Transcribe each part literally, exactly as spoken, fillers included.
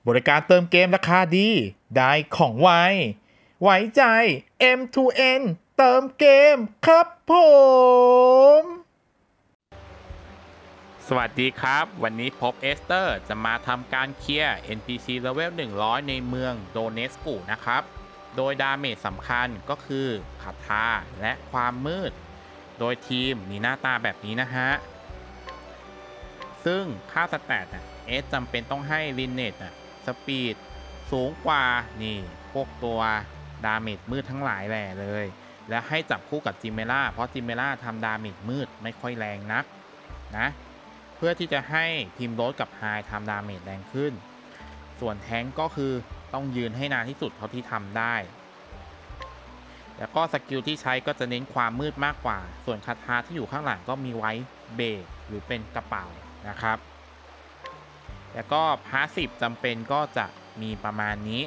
บริการเติมเกมราคาดีได้ของไวไว้ใจ เอ็ม ทู เอ็น เติมเกมครับผมสวัสดีครับวันนี้พบเอสเตอร์จะมาทำการเคลียร์ เอ็น พี ซี เลเวลหนึ่งร้อยในเมืองโดเนสกูนะครับโดยดาเมจสำคัญก็คือคาถาและความมืดโดยทีมมีหน้าตาแบบนี้นะฮะซึ่งค่าสแตทเอสจำเป็นต้องให้ลินเนตสปีดสูงกว่านี่พวกตัวดาเมจมืดทั้งหลายแหล่เลยและให้จับคู่กับจิเมล่าเพราะจิเมล่าทำดาเมจมืดไม่ค่อยแรงนักนะเพื่อที่จะให้ทีมโรสกับไฮทำดาเมจแรงขึ้นส่วนแทงก็คือต้องยืนให้นานที่สุดเท่าที่ทำได้แล้วก็สกิลที่ใช้ก็จะเน้นความมืดมากกว่าส่วนคาถาที่อยู่ข้างหลังก็มีไว้เบรกหรือเป็นกระเป๋านะครับแล้วก็พาสซีฟจำเป็นก็จะมีประมาณนี้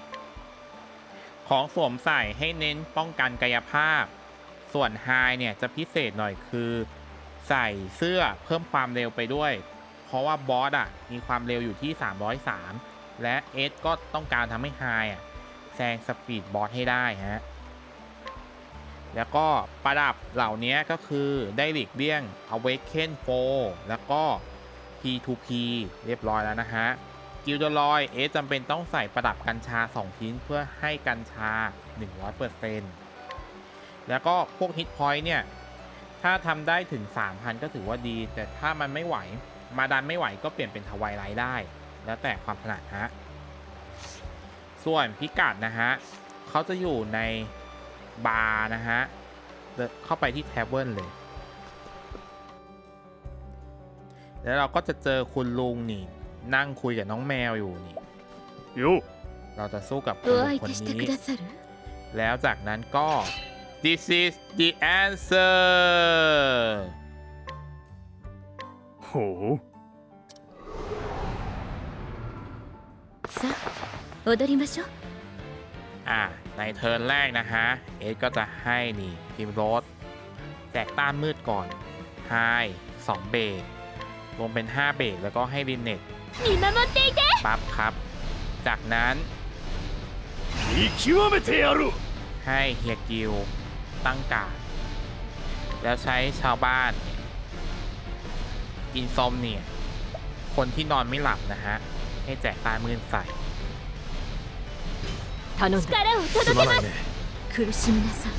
ของสวมใส่ให้เน้นป้องกันกายภาพส่วนไฮเนี่ยจะพิเศษหน่อยคือใส่เสื้อเพิ่มความเร็วไปด้วยเพราะว่าบอสอ่ะมีความเร็วอยู่ที่สามร้อยสามและเอสก็ต้องการทำให้ไฮอ่ะแซงสปีดบอสให้ได้ฮะแล้วก็ประดับเหล่านี้ก็คือได้หลีกเลี่ยง Awaken โฟร์ แล้วก็ พี ทู พี เรียบร้อยแล้วนะฮะกิลดลอยเอสจำเป็นต้องใส่ประดับกัญชาสองชิ้นเพื่อให้กัญชา หนึ่งร้อยเปอร์เซ็นต์ แล้วก็พวกฮิตพอยต์เนี่ยถ้าทำได้ถึง สามพัน ก็ถือว่าดีแต่ถ้ามันไม่ไหวมาดันไม่ไหวก็เปลี่ยนเป็นทวายไลท์ได้แล้วแต่ความถนัดฮะส่วนพิกัดนะฮะเขาจะอยู่ในบาร์นะฮะเข้าไปที่แทเวิร์นเลยแล้วเราก็จะเจอคุณลุงนี่นั่งคุยกับน้องแมวอยู่นี่เราจะสู้กับคุณลุงคนนี้แล้วจากนั้นก็ this is the answer โหさあ踊りましょうอ่าในเทิร์นแรกนะฮะเอสก็จะให้นี่ทีมโรสแจกต้านมืดก่อนไฮสองเบรกรวมเป็นห้าเบรกแล้วก็ให้ลินเน็ตปั๊บครับจากนั้นให้เฮียกิลตั้งการ์ดแล้วใช้ชาวบ้านอินซอมเนียคนที่นอนไม่หลับนะฮะให้แจกต้านมืดใส่頼んだ力を届けます苦しみなさい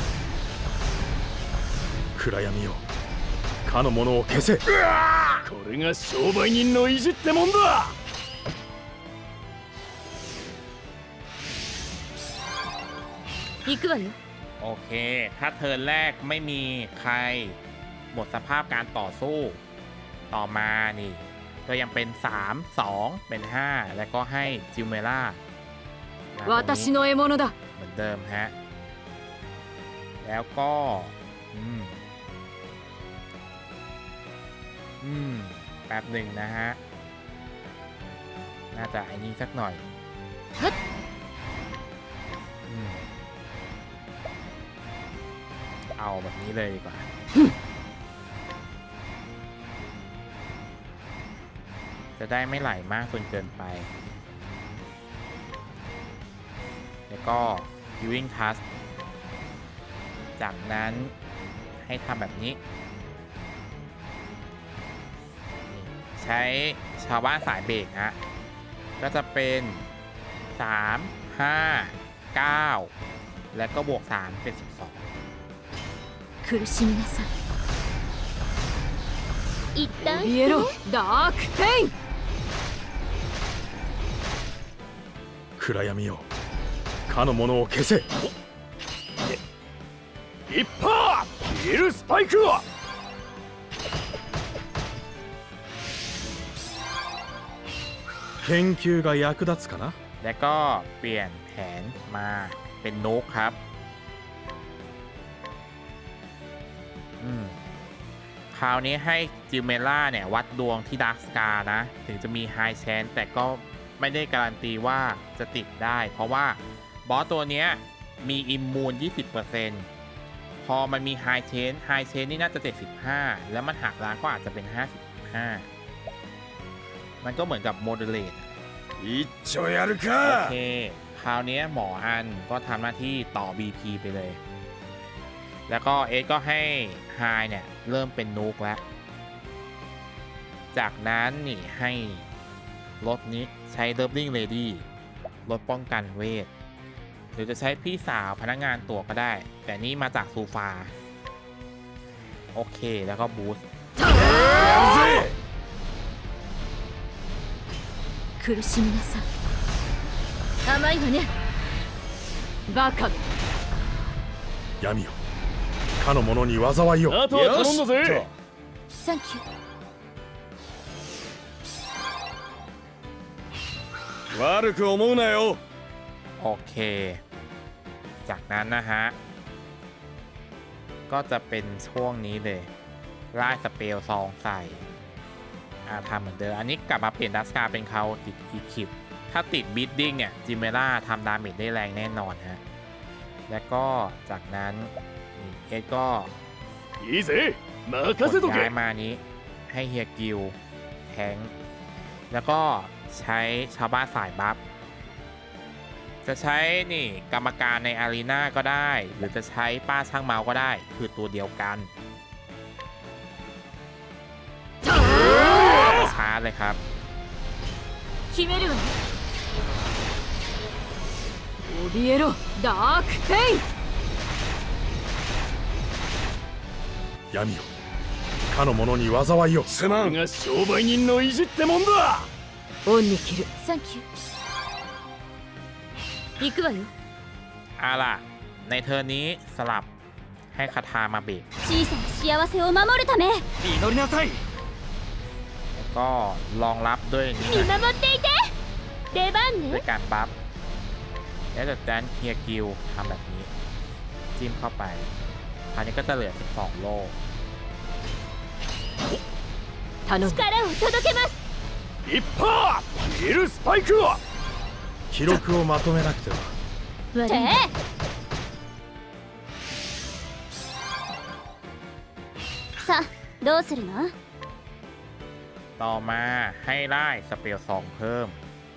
暗闇よかの者を消せこれが商売人の意地ってもんだ行くわよโอเคถ้าเทิร์นแรกไม่มีใครหมดสภาพการต่อสู้ต่อมานี่ก็ยังเป็นสาม สองเป็นห้าแล้วก็ให้จิเมล่า私の獲物だเหมือนเดิมฮะแล้วก็อืมอืมแป๊บหนึ่งนะฮะน่าจะไอ้นี้สักหน่อยอืมเอาแบบนี้เลยดีกว่าจะได้ไม่ไหลมากจนเกินไปแล้วก็ Healing Touch จากนั้นให้ทำแบบนี้ใช้ชาวบ้านสายเบรกฮะก็จะเป็นสาม ห้า เก้าแล้วก็บวกสามเป็นสิบสอง苦しみなさい一旦怯えろダークペイン暗闇よかの者を消せ一発消えるスパイクは研究が役立つかなแล้วก็เปลี่ยนแผนมาเป็นโนกครับอืมคราวนี้ให้จิเมล่าเนี่ยวัดดวงที่ดาร์กสกานะถึงจะมีไฮแชนแต่ก็ไม่ได้การันตีว่าจะติดได้เพราะว่าบอสตัวนี้มีอิมมูน ยี่สิบเปอร์เซ็นต์ พอมันมีไฮเชนไฮเชนนี่น่าจะเจ็ดสิบห้าแล้วมันหักล้างก็อาจจะเป็นห้าสิบห้ามันก็เหมือนกับโมเดเลต一丁やるโอかเค คราวนี้หมออันก็ทำหน้าที่ต่อ บี พี ไปเลย แล้วก็เอสก็ให้ไฮเนี่ยเริ่มเป็นนุกแล้ว จากนั้นนี่ให้รถนี้ใช้เลิฟลิงเลดี้รถป้องกันเวท หรือจะใช้พี่สาวพนักงานตัวก็ได้ แต่นี่มาจากซูฟา โอเคแล้วก็บูสต์やるぜ苦しみなさい甘いわねバカめ闇よかの者に災いをあとは頼んだぜサンキュー悪く思うなよโอเค จากนั้นนะฮะ ก็จะเป็นช่วงนี้เลยไล่สเปลซองใส่อาทำเหมือนเดิม อันนี้กลับมาเปลี่ยนดัสกาเป็นเขาติดอีคิป ถ้าติดบิดดิ้งเนี่ยจิเมล่าทำดาเมจได้แรงแน่นอนฮะ แล้วก็จากนั้นนี่เอสก็いいぜ任กせดとย้ายけมานี้ให้เฮียกิลแทงค์แล้วก็ใช้ชาวบ้านสายบัฟ จะใช้นี่กรรมการในอารีนาก็ได้ หรือจะใช้ป้าช่างเมาส์ก็ได้ คือตัวเดียวกันช้าเลยครับ決めるわね怯えろダークペイン闇よかの者に災いをすまんこれが商売人の意地ってもんだオンに切るサンキュー行くわよเอาล่ะ ในเทอร์นนี้สลับให้คาทามาเบรก小さな幸せを守るため祈りなさいแล้วก็รองรับด้วยนี้見นะ守っていて出番ด้วねยการบัฟ แล้วจากนั้นเฮียกิลทำแบบนี้ จิ้มเข้าไป คราวนี้ก็จะเหลือสิบสองโล頼む力を届けます一発ヒルスパイクは記録をまとめなくては悪いさあどうするのต่อมาให้ไล่สเปลซองเพิ่ม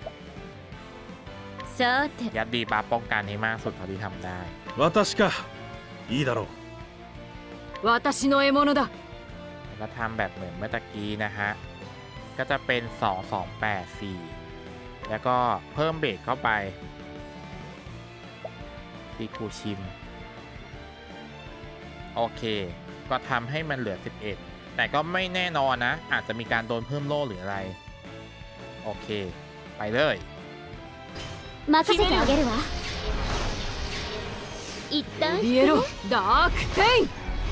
さてยัดดีบัฟป้องกันให้มากสุดเท่าที่ทำได้私かいいだろう私の獲物だแล้วทำแบบเหมือนเมื่อตะกี้นะฮะ ก็จะเป็นสอง สอง แปด สี่ แล้วก็เพิ่มเบรกเข้าไปตีคูชิม โอเค ก็ทำให้มันเหลือ สิบเอ็ด แต่ก็ไม่แน่นอนนะ อาจจะมีการโดนเพิ่มโล่หรืออะไร โอเค ไปเลย任せてあげるわ一旦怯えろダークペイン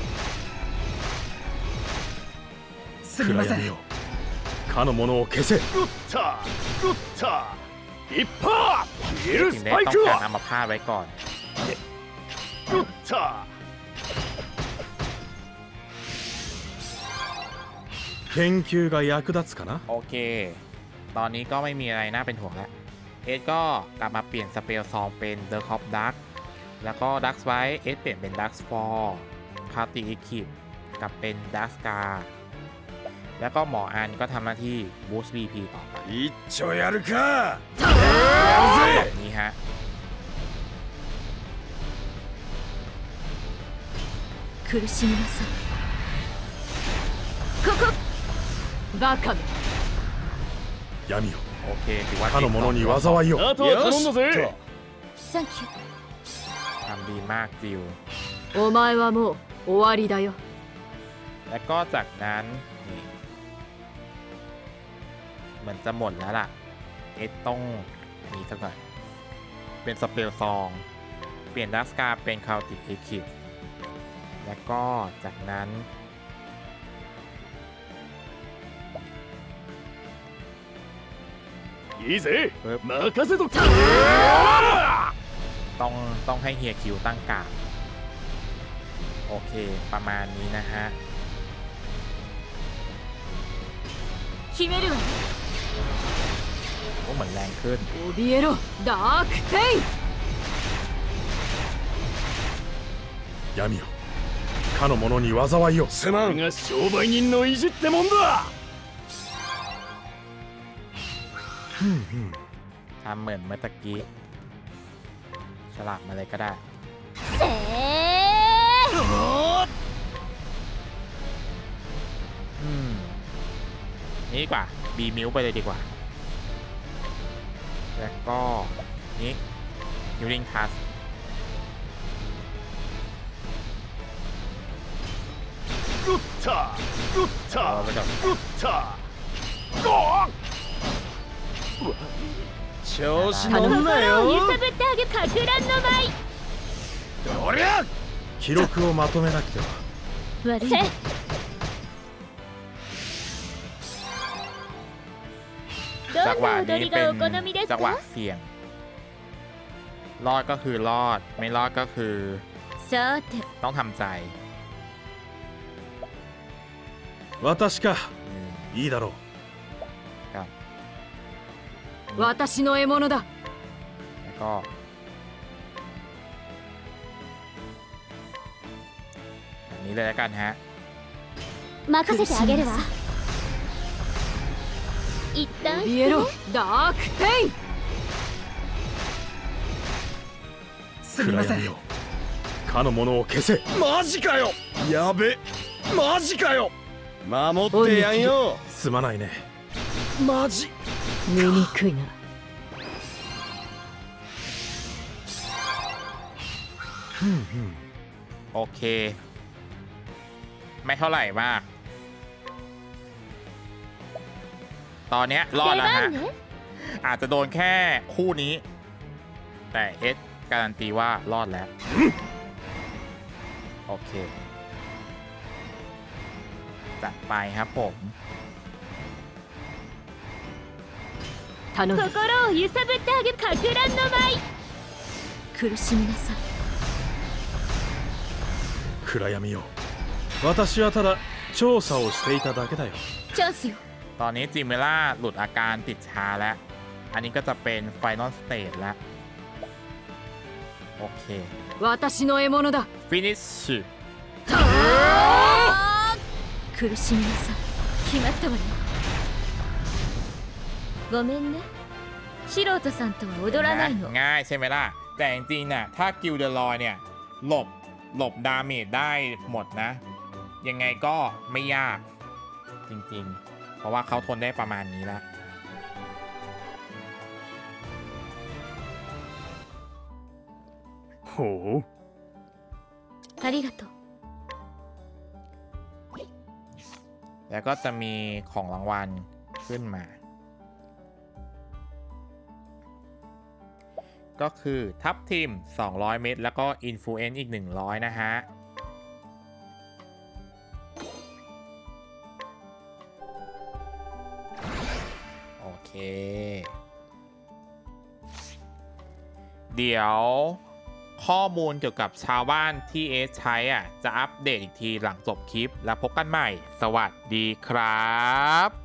すみませんかの者を消せグッタグッタ一発ヒルถึスงได้パイต้องクการはเอามาพาดไว้ก่อนグッタ研究が役立つかなโอเค ตอนนี้ก็ไม่มีอะไรน่าเป็นห่วงแล้ว เอสก็กลับมาเปลี่ยนสเปลซองเป็น The Cop Duck แล้วก็ Duck ไว้เอสเปลี่ยนเป็น Duck ฟอร์พาร์ตี้อีคิปกับเป็น Duck Scar แล้วก็หมออันก็ทำหน้าที่ Boost บี พี ต่อไป一丁やるかแบบนี้ฮะ苦しみなさいここバカめ闇よโอเคถือว่าかの者に災いをあとは頼んだぜサンキューทำดีมากจิวお前はもう終わりだよแล้วก็จากนั้นนี่เหมือนจะหมดแล้วล่ะ เอสต้องนี่สักหน่อยเป็นสเปลซอง เปลี่ยนดัสกาเป็นคาติพิคิดแล้วก็จากนั้นいいぜえ任せとけต้องต้องให้เฮียคิวตั้งการดโอเค ประมาณนี้นะฮะ決めるわก็เหมือนแรงขึ้น怯えろダークペイン闇よかの者に災いをすまんこれが商売人の意地ってもんだทำเหมือนเมื่อตะกี้ฉลากมาเลยก็ได้せーอืม นี่ดีกว่า บีมิวไปเลยดีกว่า แล้วก็ นี่ยูริงทัสグッタグッタเอาไปก่อนグッタゴー調子乗んな心を揺よさぶってあげかく乱の舞おりゃ記録をまとめなくては。 悪いねどจังんหวะなนี้踊りเป็がนお好みですจังหวะかเสี่ยง รอดก็คือรอด ไม่รอดก็คือさてต้องทำใจ私か。 อืมいいだろう。 ครับ私の獲物だแล้วก็แบบนี้เลยแล้วกันฮะ任せてあげるわ一旦怯えろダークペインすみません暗闇よかの者を消せ。 マジかよやべマジかよ守ってやんよすまないね。 マジ醜いなโอเค ไม่เท่าไหร่มาก ตอนเนี้ยรอด出แล้วฮะ番ねอาจจะโดนแค่คู่นี้ แต่เอสการันตีว่ารอดแล้ว โอเค จัดไปครับผม頼む心を揺さぶってあげかく乱の舞苦しみなさい暗闇よ私はただ調査をしていただけだよ。 チャンスよตอนนี้จิเมล่าหลุดอาการติดชาแล้ว อันนี้ก็จะเป็นไฟนอลสเตจแล้ว โอเค私の獲物だฟินิช苦しみなさい決まったわよごめんね素人さんとは踊らないのง่ายใช่ไหมล่ะ แต่จริงๆน่ะถ้ากิลเดอรอยเนี่ย หลบหลบดาเมจได้หมดนะ ยังไงก็ไม่ยาก จริงๆ เพราะว่าเขาทนได้ประมาณนี้แล้วほう。 ありがとうแล้วก็จะมีของรางวัลขึ้นมา ก็คือทัพทีมสองร้อยเม็ดแล้วก็อินฟลูเอนซ์อีกหนึ่งร้อยนะฮะ โอเค เดี๋ยวข้อมูลเกี่ยวกับชาวบ้านที่เอสใช้อ่ะ จะอัปเดตอีกทีหลังจบคลิปแล้วพบกันใหม่ สวัสดีครับ